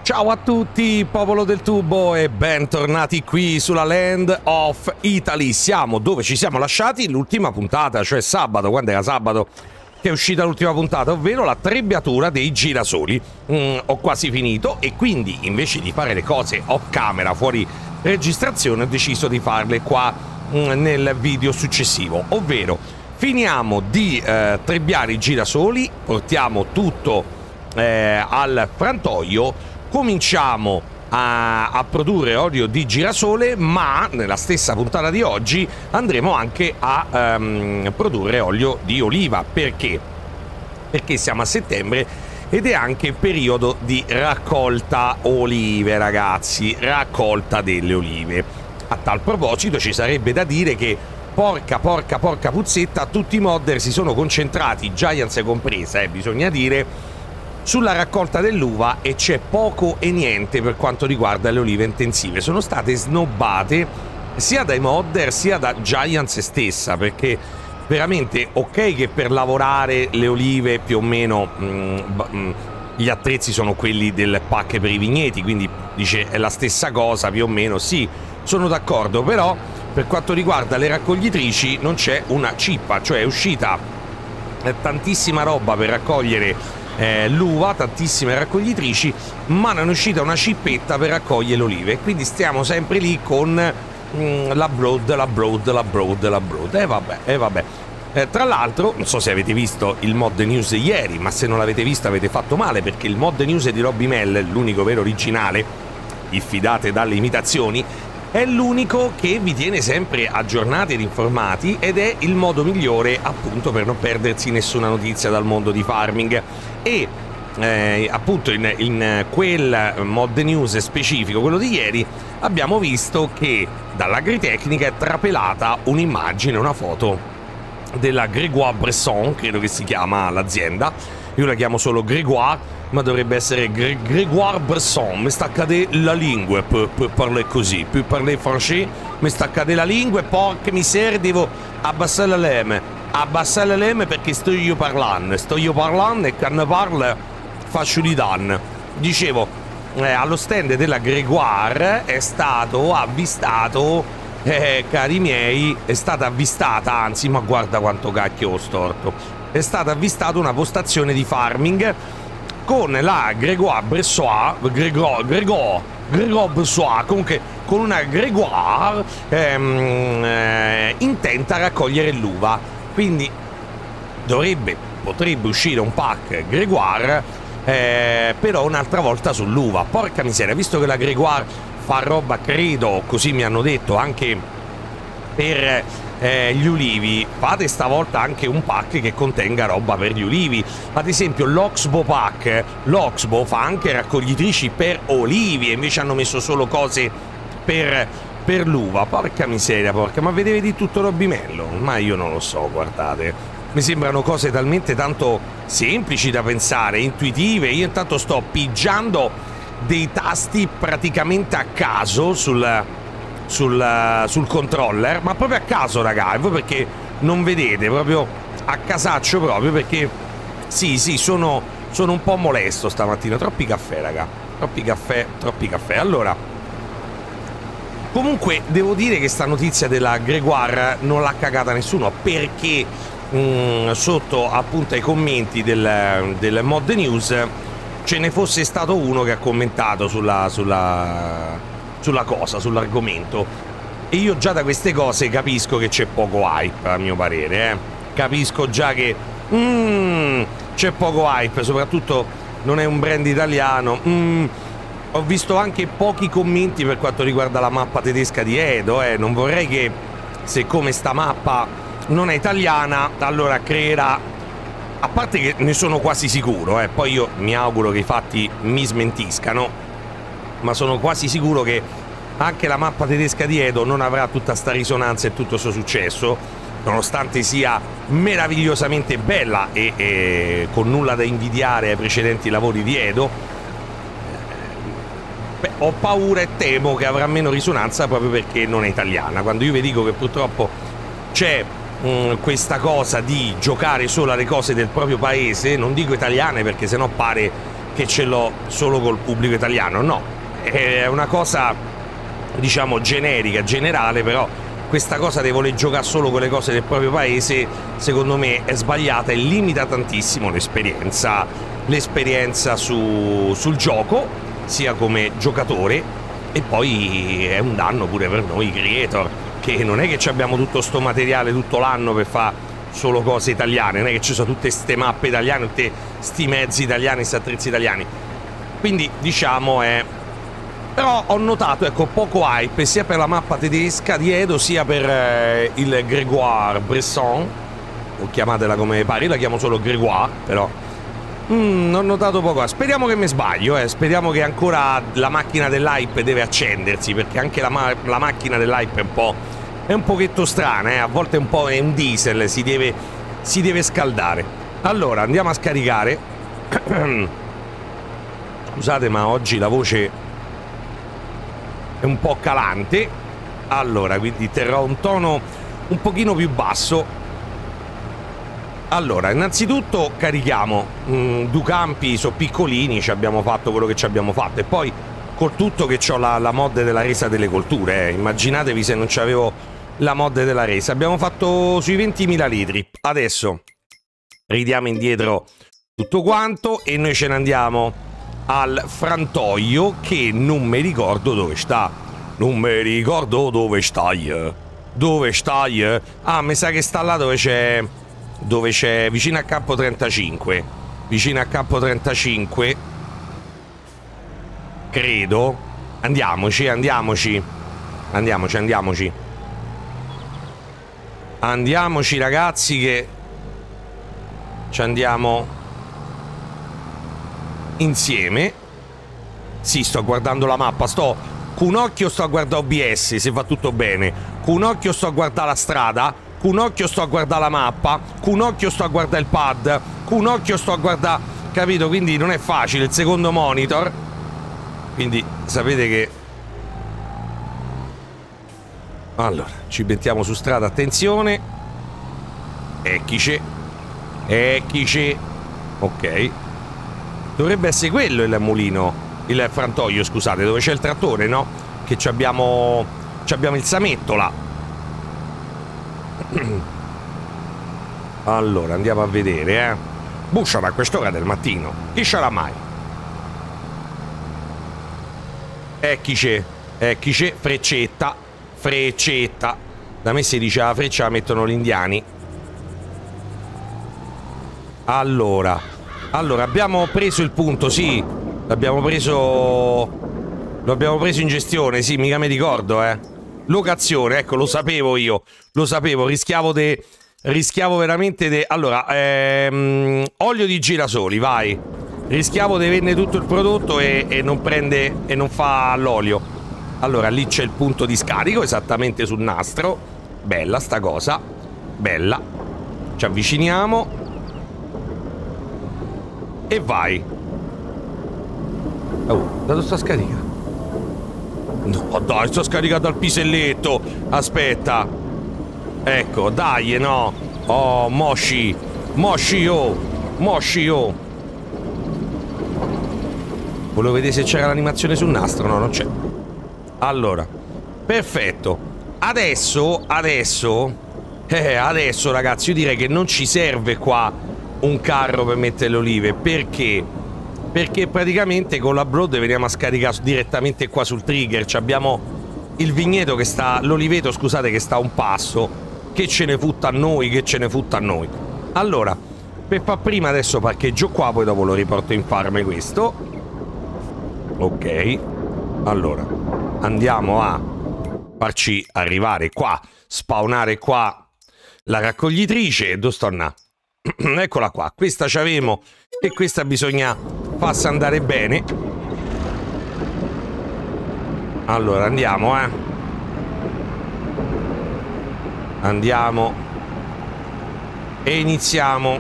Ciao a tutti, popolo del tubo, e bentornati qui sulla Land of Italy. Siamo dove ci siamo lasciati l'ultima puntata, cioè sabato, quando era sabato che è uscita l'ultima puntata, ovvero la trebbiatura dei girasoli. Ho quasi finito e quindi invece di fare le cose off camera, fuori registrazione, ho deciso di farle qua nel video successivo, ovvero finiamo di trebbiare i girasoli, portiamo tutto al frantoio, cominciamo a produrre olio di girasole, ma nella stessa puntata di oggi andremo anche a produrre olio di oliva. Perché? Perché siamo a settembre ed è anche periodo di raccolta olive, ragazzi, raccolta delle olive. A tal proposito ci sarebbe da dire che porca puzzetta, tutti i modder si sono concentrati, Giants compresa, bisogna dire, sulla raccolta dell'uva, e c'è poco e niente per quanto riguarda le olive intensive. Sono state snobbate sia dai modder sia da Giants stessa, perché veramente ok che per lavorare le olive più o meno gli attrezzi sono quelli del pack per i vigneti, quindi dice è la stessa cosa più o meno, sì, sono d'accordo, però per quanto riguarda le raccoglitrici non c'è una cippa, cioè è uscita tantissima roba per raccogliere l'uva, tantissime raccoglitrici, ma non è uscita una cippetta per raccogliere le olive, quindi stiamo sempre lì con la broad. E vabbè. Tra l'altro, non so se avete visto il mod news ieri, ma se non l'avete visto avete fatto male, perché il mod news di Robbie Mel, l'unico vero originale, diffidate dalle imitazioni, è l'unico che vi tiene sempre aggiornati ed informati, ed è il modo migliore appunto per non perdersi nessuna notizia dal mondo di farming. E appunto in quel mod news specifico, quello di ieri, abbiamo visto che dall'Agritecnica è trapelata un'immagine, una foto della Grégoire Bresson, credo che si chiama l'azienda, io la chiamo solo Grégoire, ma dovrebbe essere Grégoire Bresson. Mi sta a cadere la lingua per parlare così, per parlare francese mi sta a cadere la lingua, e porca miseria, devo abbassare la leme perché sto io parlando e quando parlo faccio di danno. Dicevo, allo stand della Grégoire è stato avvistato, cari miei, è stata avvistata, anzi, ma guarda quanto cacchio ho storto, è stata avvistata una postazione di farming con la Grégoire Bresson, comunque con una Grégoire intenta a raccogliere l'uva, quindi potrebbe uscire un pack Grégoire, però un'altra volta sull'uva. Porca miseria, visto che la Grégoire fa roba, credo, così mi hanno detto, anche per gli ulivi, fate stavolta anche un pack che contenga roba per gli ulivi. Ad esempio l'Oxbow pack, l'Oxbow fa anche raccoglitrici per olivi, e invece hanno messo solo cose per l'uva. Porca miseria, ma vedevi di tutto Robimello? Ma io non lo so, guardate, mi sembrano cose talmente tanto semplici da pensare, intuitive. Io intanto sto pigiando dei tasti praticamente a caso sul controller, ma proprio a caso, raga, e voi perché non vedete, proprio a casaccio, proprio perché sì, sono un po' molesto stamattina. Troppi caffè, raga, troppi caffè. Allora, comunque devo dire che sta notizia della Grégoire non l'ha cagata nessuno, perché sotto appunto ai commenti del mod news ce ne fosse stato uno che ha commentato sull'argomento, e io già da queste cose capisco che c'è poco hype, a mio parere, capisco già che c'è poco hype, soprattutto non è un brand italiano. Ho visto anche pochi commenti per quanto riguarda la mappa tedesca di Edo, non vorrei che, siccome sta mappa non è italiana, allora creerà, a parte che ne sono quasi sicuro, poi io mi auguro che i fatti mi smentiscano, ma sono quasi sicuro che anche la mappa tedesca di Edo non avrà tutta sta risonanza e tutto questo successo, nonostante sia meravigliosamente bella e con nulla da invidiare ai precedenti lavori di Edo. Ho paura e temo che avrà meno risonanza proprio perché non è italiana. Quando io vi dico che purtroppo c'è questa cosa di giocare solo alle cose del proprio paese, non dico italiane perché sennò pare che ce l'ho solo col pubblico italiano, no, è una cosa, diciamo, generica, generale, però questa cosa di voler giocare solo con le cose del proprio paese, secondo me è sbagliata e limita tantissimo l'esperienza sul gioco, sia come giocatore, e poi è un danno pure per noi creator, che non è che ci abbiamo tutto sto materiale tutto l'anno per fare solo cose italiane, non è che ci sono tutte ste mappe italiane, tutti sti mezzi italiani, sti attrezzi italiani, quindi diciamo però ho notato, ecco, poco hype sia per la mappa tedesca di Edo sia per il Grégoire Bresson, o chiamatela come pare, io la chiamo solo Grégoire, però ho notato poco. Speriamo che mi sbaglio, speriamo che ancora la macchina dell'hype deve accendersi, perché anche la macchina dell'hype è un pochetto strana, a volte un po' è un diesel, si deve scaldare. Allora, andiamo a scaricare. Scusate, ma oggi la voce è un po' calante, allora quindi terrò un tono un pochino più basso. Allora, innanzitutto carichiamo due campi, sono piccolini, ci abbiamo fatto quello che ci abbiamo fatto, e poi col tutto che ho la mod della resa delle colture, immaginatevi se non c'avevo la mod della resa. Abbiamo fatto sui 20.000 litri. Adesso ridiamo indietro tutto quanto e noi ce ne andiamo al frantoio, che non mi ricordo dove sta. Non mi ricordo dove stai. Dove stai? Ah, mi sa che sta là dove c'è vicino a campo 35. Vicino a campo 35, credo. Andiamoci. Andiamoci ragazzi, che ci andiamo insieme. Sì, sto guardando la mappa, con un occhio sto a guardare OBS se va tutto bene, con un occhio sto a guardare la strada, con un occhio sto a guardare la mappa, con un occhio sto a guardare il pad, con un occhio sto a guardare, capito? Quindi non è facile, il secondo monitor, quindi sapete che allora ci mettiamo su strada, attenzione, eccoci, ok, dovrebbe essere quello il mulino, il frantoio, scusate, dove c'è il trattore, no? Che abbiamo il sametto là. Allora andiamo a vedere, bussano a quest'ora del mattino, chi sarà mai? Eccoci, freccetta. Da me si dice la freccia la mettono gli indiani. Allora abbiamo preso il punto, sì. L'abbiamo preso in gestione, sì, mica mi ricordo, Locazione, ecco, lo sapevo io. Lo sapevo, rischiavo veramente allora, olio di girasoli, vai. Rischiavo di vendere tutto il prodotto e non fa l'olio. Allora, lì c'è il punto di scarico, esattamente sul nastro. Bella sta cosa. Bella. Ci avviciniamo. E vai. Oh, da dove sta scaricando? No, dai, sto scaricando al piselletto. Aspetta. Ecco, dai, no. Oh, Moshi. Volevo vedere se c'era l'animazione sul nastro. No, non c'è. Allora, perfetto. Adesso ragazzi, io direi che non ci serve qua un carro per mettere le olive. Perché? Perché praticamente con la Broad veniamo a scaricare direttamente qua sul trigger. Abbiamo il vigneto che sta, l'oliveto, scusate, che sta a un passo. Che ce ne futta a noi, Allora, per far prima adesso parcheggio qua, poi dopo lo riporto in farm questo. Ok. Allora, andiamo a farci arrivare qua, spawnare qua la raccoglitrice. Dove sto andando? Eccola qua, questa c'avemo e questa bisogna farsi andare bene. Allora andiamo, andiamo e iniziamo.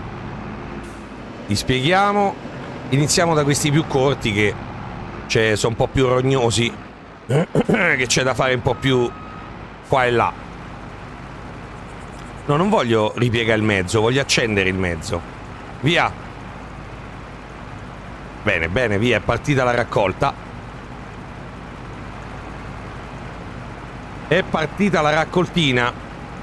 Ti spieghiamo. Iniziamo da questi più corti, che sono un po' più rognosi, che c'è da fare un po' più qua e là. No, non voglio ripiegare il mezzo, voglio accendere il mezzo. Via. Bene, bene, via, è partita la raccolta. È partita la raccoltina.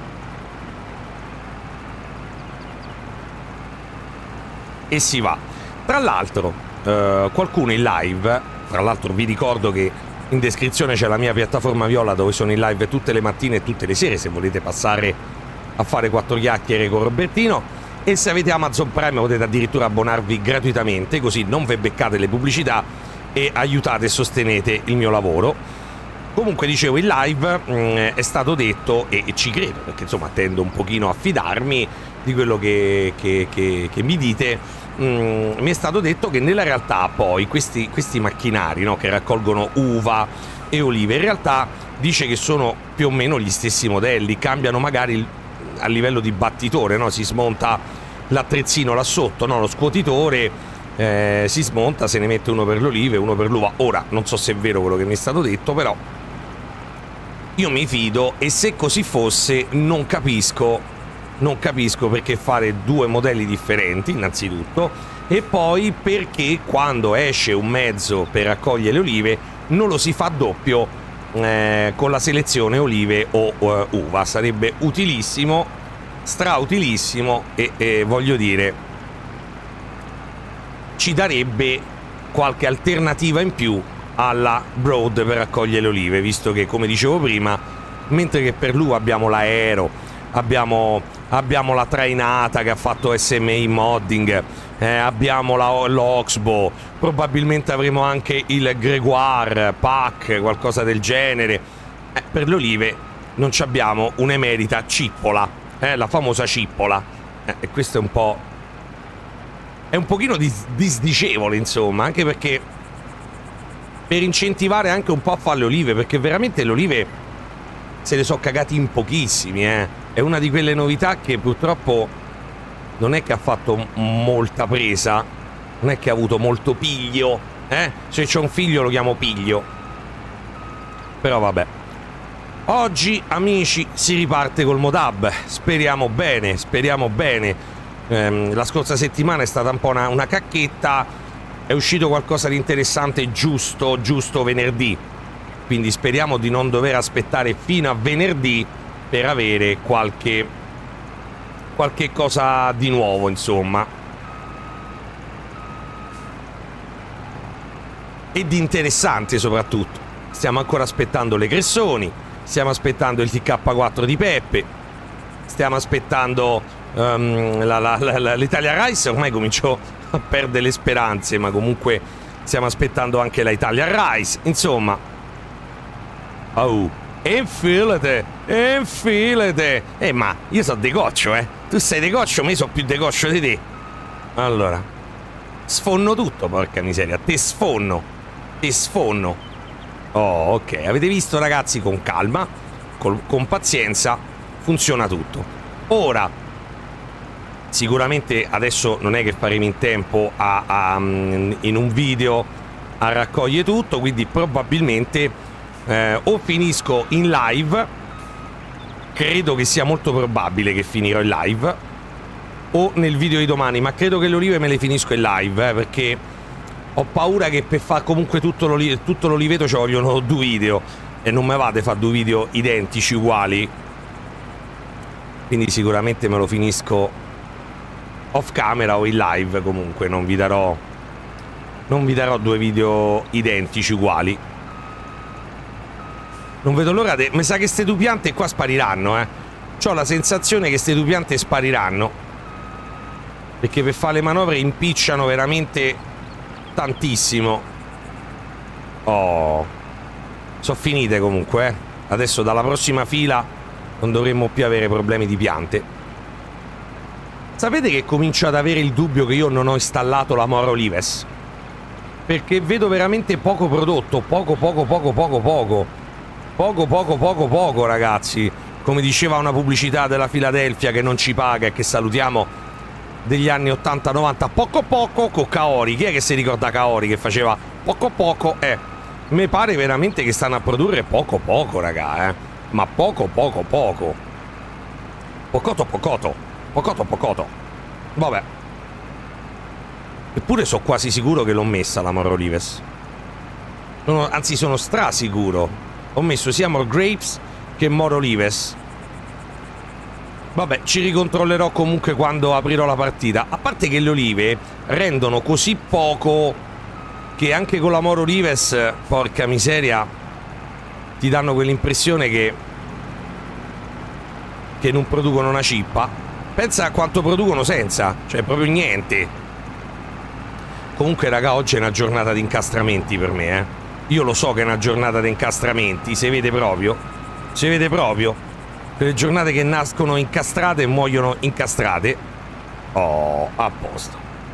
E si va. Tra l'altro, qualcuno in live, tra l'altro vi ricordo che in descrizione c'è la mia piattaforma Viola dove sono in live tutte le mattine e tutte le sere se volete passare a fare 4 chiacchiere con Robertino. E se avete Amazon Prime potete addirittura abbonarvi gratuitamente, così non vi beccate le pubblicità e aiutate e sostenete il mio lavoro. Comunque dicevo, in live è stato detto, e ci credo perché insomma tendo un pochino a fidarmi di quello che mi dite, mi è stato detto che nella realtà poi questi macchinari, no, che raccolgono uva e olive, in realtà dice che sono più o meno gli stessi modelli, cambiano magari a livello di battitore, no? Si smonta l'attrezzino là sotto, no? Lo scuotitore, si smonta, se ne mette uno per le olive e uno per l'uva. Ora non so se è vero quello che mi è stato detto, però io mi fido, e se così fosse non capisco perché fare 2 modelli differenti innanzitutto, e poi perché quando esce un mezzo per raccogliere le olive non lo si fa doppio con la selezione olive o uva. Sarebbe utilissimo, strautilissimo, e voglio dire, ci darebbe qualche alternativa in più alla Broad per raccogliere le olive, visto che, come dicevo prima, mentre che per l'uva abbiamo l'Aero, abbiamo la trainata che ha fatto SMI modding, abbiamo l'Oxbow, probabilmente avremo anche il Gregoire, Pack, qualcosa del genere. Per le olive non ci abbiamo un'emerita cippola, la famosa cippola, e questo è un po'... è un pochino disdicevole, insomma, anche perché per incentivare anche un po' a fare le olive, perché veramente le olive se le so cagati in pochissimi, È una di quelle novità che purtroppo non è che ha fatto molta presa, non è che ha avuto molto piglio, Se c'ho un figlio lo chiamo Piglio. Però vabbè. Oggi, amici, si riparte col Modab. Speriamo bene, speriamo bene. La scorsa settimana è stata un po' una cacchetta. È uscito qualcosa di interessante giusto venerdì. Quindi speriamo di non dover aspettare fino a venerdì per avere qualche cosa di nuovo, insomma, e di interessante soprattutto. Stiamo ancora aspettando le Cressoni, stiamo aspettando il TK4 di Peppe, stiamo aspettando l'Italia Rice. Ormai comincio a perdere le speranze, ma comunque stiamo aspettando anche la Italia Rice, insomma. Oh, infilate! Ma io so decoccio, tu sei decoccio, ma io so più decoccio di te. Allora, sfonno tutto, porca miseria, te sfonno. Oh, ok, avete visto, ragazzi, con calma, con pazienza, funziona tutto. Ora, sicuramente adesso non è che faremo in tempo in un video a raccogliere tutto, quindi probabilmente o finisco in live, credo che sia molto probabile che finirò in live, o nel video di domani, ma credo che le olive me le finisco in live, perché ho paura che per fare comunque tutto l'oliveto ci vogliono 2 video e non me vate fare 2 video identici, uguali, quindi sicuramente me lo finisco off camera o in live. Comunque non vi darò 2 video identici, uguali. Non vedo l'ora mi sa che ste 2 piante qua spariranno, C'ho la sensazione che ste 2 piante spariranno, perché per fare le manovre impicciano veramente tantissimo. Oh, sono finite comunque, Adesso dalla prossima fila non dovremmo più avere problemi di piante. Sapete che comincio ad avere il dubbio che io non ho installato la Mora Olives, perché vedo veramente poco prodotto, poco, ragazzi. Come diceva una pubblicità della Philadelphia che non ci paga e che salutiamo, degli anni 80-90, poco con Kaori. Chi è che si ricorda Kaori che faceva poco? Mi pare veramente che stanno a produrre poco, raga, ma poco. Pocoto. Vabbè. Eppure sono quasi sicuro che l'ho messa la More Olives. Anzi, sono strasicuro. Ho messo sia More Grapes che More Olives. Vabbè, ci ricontrollerò comunque quando aprirò la partita. A parte che le olive rendono così poco che anche con la More Olives, porca miseria, ti danno quell'impressione che non producono una cippa. Pensa a quanto producono senza, cioè proprio niente. Comunque raga, oggi è una giornata di incastramenti per me, eh. Io lo so che è una giornata di incastramenti, si vede proprio. Si vede proprio. Quelle giornate che nascono incastrate e muoiono incastrate. Oh, a posto.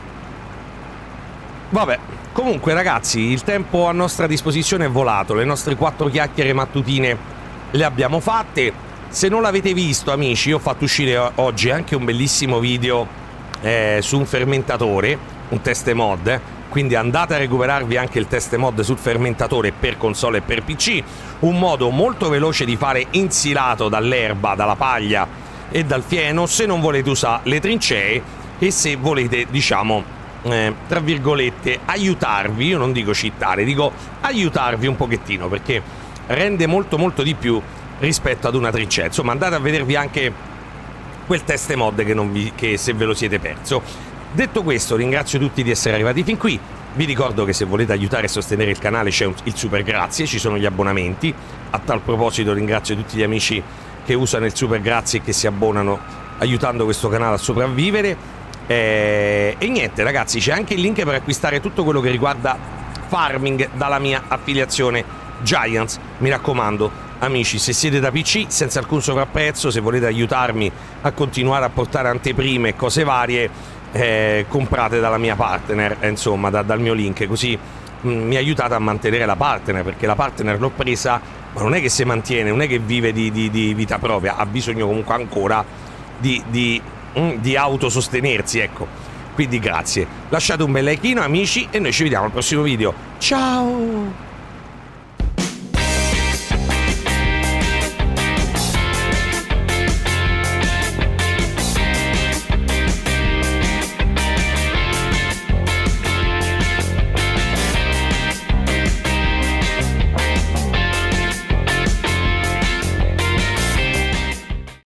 Vabbè, comunque ragazzi, il tempo a nostra disposizione è volato. Le nostre 4 chiacchiere mattutine le abbiamo fatte. Se non l'avete visto, amici, io ho fatto uscire oggi anche un bellissimo video su un fermentatore, un test mod, quindi andate a recuperarvi anche il test mod sul fermentatore per console e per PC, un modo molto veloce di fare insilato dall'erba, dalla paglia e dal fieno se non volete usare le trincee e se volete, diciamo, tra virgolette, aiutarvi, io non dico cheatare, dico aiutarvi un pochettino, perché rende molto molto di più rispetto ad una trincea. Insomma, andate a vedervi anche quel test mod che se ve lo siete perso. Detto questo, ringrazio tutti di essere arrivati fin qui. Vi ricordo che se volete aiutare e sostenere il canale c'è il super grazie, ci sono gli abbonamenti. A tal proposito ringrazio tutti gli amici che usano il super grazie e che si abbonano aiutando questo canale a sopravvivere. E niente ragazzi, c'è anche il link per acquistare tutto quello che riguarda farming dalla mia affiliazione Giants. Mi raccomando amici, se siete da PC senza alcun sovrapprezzo, se volete aiutarmi a continuare a portare anteprime e cose varie, comprate dalla mia partner, insomma dal mio link, così mi aiutate a mantenere la partner, perché la partner l'ho presa ma non è che si mantiene, non è che vive di vita propria, ha bisogno comunque ancora di autosostenersi, ecco. Quindi grazie, lasciate un bel like amici e noi ci vediamo al prossimo video. Ciao!